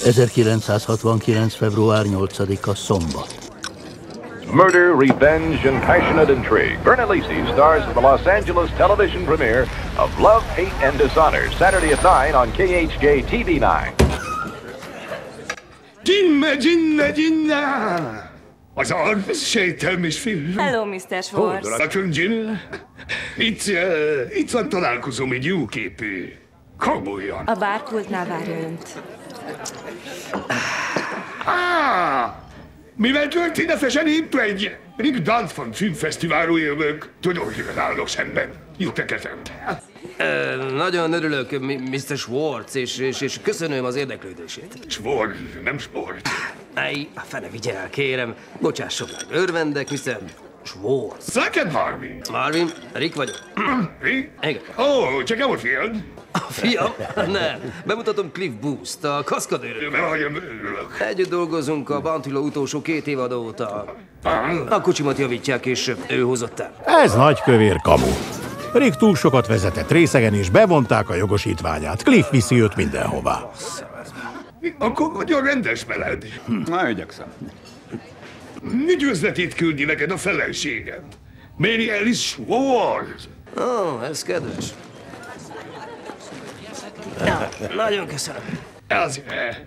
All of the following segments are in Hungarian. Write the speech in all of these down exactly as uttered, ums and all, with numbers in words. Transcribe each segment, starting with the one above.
ezerkilencszázhatvankilenc. február nyolcadika szombat. Murder, revenge, and passionate intrigue. Bernard Lacey stars in the Los Angeles television premiere of Love, Hate, and Dishonor, Saturday at nine on K H J T V nine. Ginne, ginne, ginne! Az arc sejtelmes film. Hello, mister Schwartz. Dr. Jill. Itt, uh, itt van találkozom egy jóképű. Komolyan. A bárpultnál várja önt. Ah! Mivel történetesen épp egy Rick Dalton filmfesztiválról jövök, tudom, hogy állok szemben. Jó teketem. Uh, nagyon örülök, mister Schwartz, és, és, és köszönöm az érdeklődését. Schwartz, nem Schwartz. Ej, a fene vigye el, kérem. Bocsásson meg, örvendek, mister Schwartz. Second Marvin. Marvin, Rick vagyok. Rick? Igen. Ó, oh, csak nem a fiad. A fiam? Nem. Bemutatom Cliff Booth-t, a kaszkadőröt. Nagyon örülök. Együtt dolgozunk a Bounty Law utolsó két évad óta. A kocsimat javítják, és ő hozott el. Ez nagy kövér kamu. Rick túl sokat vezetett részegen, és bevonták a jogosítványát. Cliff viszi őt mindenhová. Akkor nagyon rendes veled. Na, igyekszem. Mit üzletét küldi neked a feleséged? Mary Alice Schwartz. Ó, oh, ez kedves. Ja, nagyon köszönöm. Az...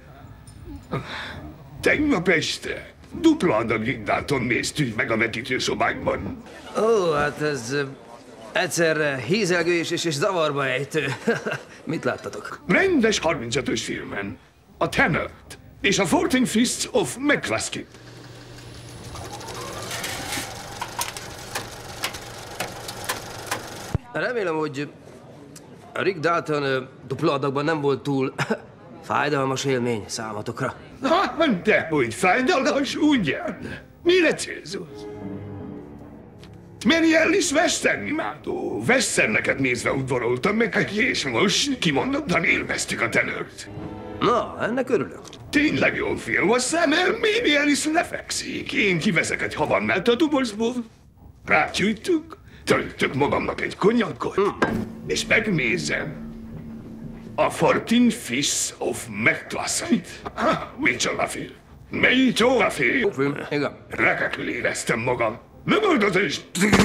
Tegnap este dupla adag Rick Dalton néztünk meg a vetítőszobánkban. Ó, oh, hát ez uh, egyszerre hízelgő és, és, és zavarba ejtő. Mit láttatok? Rendes harmincötös filmen. A Tenort és a Fourteen Fists of McCluskey. Remélem, hogy Rick Dalton uh, dupla adagban nem volt túl fájdalmas élmény számotokra. Hát, dehogy fájdalmas, ugyan. Mire célzolsz? Mary Alice western imádó. Westerneket nézve udvaroltam meg, és most kimondottan élveztük a Tenort. Na, ennek örülök. Tényleg jó film, a szemem, Mary Alice lefekszik. Én kiveszek egy havannát a dobozból. Rátyújtunk, töltök magamnak egy konyakot, hmm. és megnézem a Fourteen Fists of McCluskey-t. Ah, micsoda film. Micsoda film. film. Igen. Rekekül éreztem magam. Lövöldözés!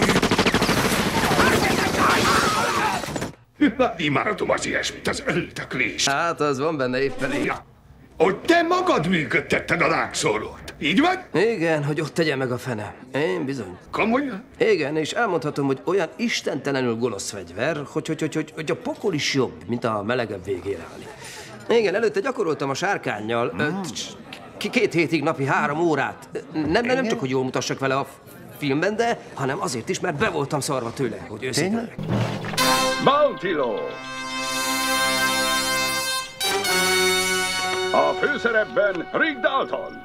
Imádom az ilyesmit, az öldöklés. Hát, az van benne éppen így. Ja. Ott te magad működtetted a rákszólót. Így van? Igen, hogy ott tegye meg a fene. Én bizony. Komolyan? Igen, és elmondhatom, hogy olyan istentelenül gonosz fegyver, hogy, hogy, hogy, hogy, hogy a pokol is jobb, mint a melegebb végére állni. Igen, előtte gyakoroltam a sárkánnyal. Mm. Két hétig napi három órát. Nem, nem csak, hogy jól mutassak vele a filmben, de hanem azért is, mert be voltam szarva tőle, hogy őszintén. Bounty Law. A főszerepben Rick Dalton.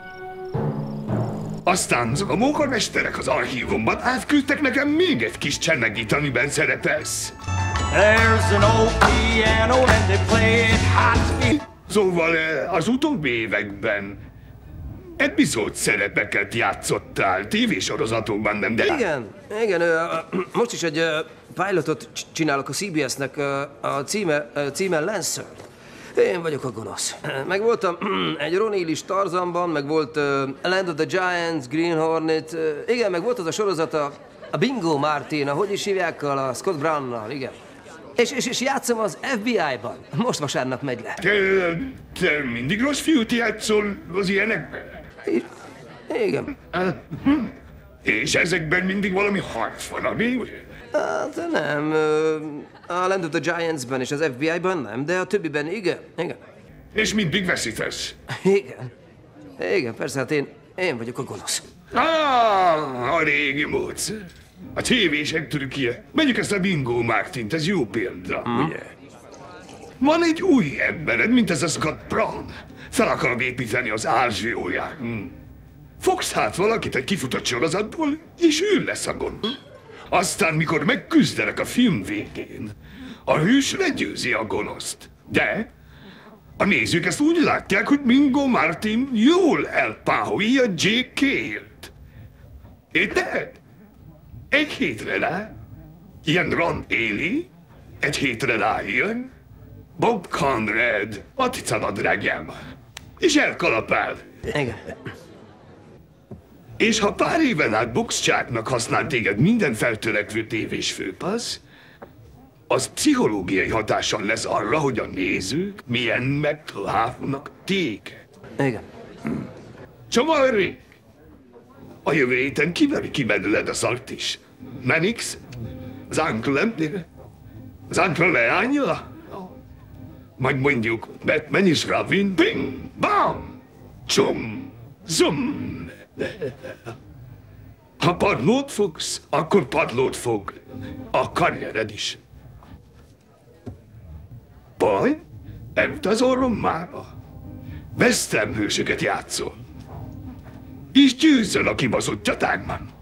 Aztán a mókarmesterek az archívumban átküldtek nekem még egy kis csennegit, amiben szerepelsz. There's an old piano and they play it hot. Szóval az utóbbi években epizód szerepeket játszottál, tévésorozatokban, nem de... Igen, igen, most is egy pilotot csinálok a C B S-nek, a címe, címe Lancer. Én vagyok a gonosz. Meg voltam egy Ron Eel-is Tarzanban, meg volt uh, Land of the Giants, Green Hornet, uh, igen, meg volt az a sorozata, a Bingo Martin, hogy is hívják, a Scott Brownnal, igen. És, és, és játszom az F B I-ban. Most vasárnap megy le. Te, te mindig rossz fiút játszol az ilyenekben? I igen. És ezekben mindig valami harc van, ami... Hát nem, a Land of the Giants-ben és az F B I-ban nem, de a többiben igen, igen. És mindig veszítesz? Igen. Igen, persze, hát én, én vagyok a gonosz. Ah, a régi módszer. A tévések trükkje. Menjük ezt a Bingo Martint, ez jó példa, hmm. ugye? Van egy új embered, mint ez a Scott Brown. Fel akarod építeni az ázsióját. Hmm. Fogsz hát valakit egy kifutott sorozatból, és ő lesz a gonosz. Aztán, mikor megküzdenek a film végén, a hős legyőzi a gonoszt. De a nézők ezt úgy látják, hogy Bingo Martin jól elpáholja Jake Cale-t. Érted? Egy hétre rá, ilyen Ron Eel, egy hétre rá jön Bob Conrad, Attica drágyám. és elkalapál. Igen. És ha pár éven át boxcsáknak használ téged minden feltörekvő tévés főpasz, az pszichológiai hatással lesz arra, hogy a nézők milyen megtalálnak téged. Igen. Csavarri! A jövő héten kiveri kimedled a szart is. Manix? Az Uncle Empire? Az Uncle leánya? Majd mondjuk Batman és Robin, bing, bam, csum, zum. Ha padlót fogsz, akkor padlót fog a karriered is. Baj? Elutazol Romába? Western hősöket játszol. És győzzön a kibaszott csatákban.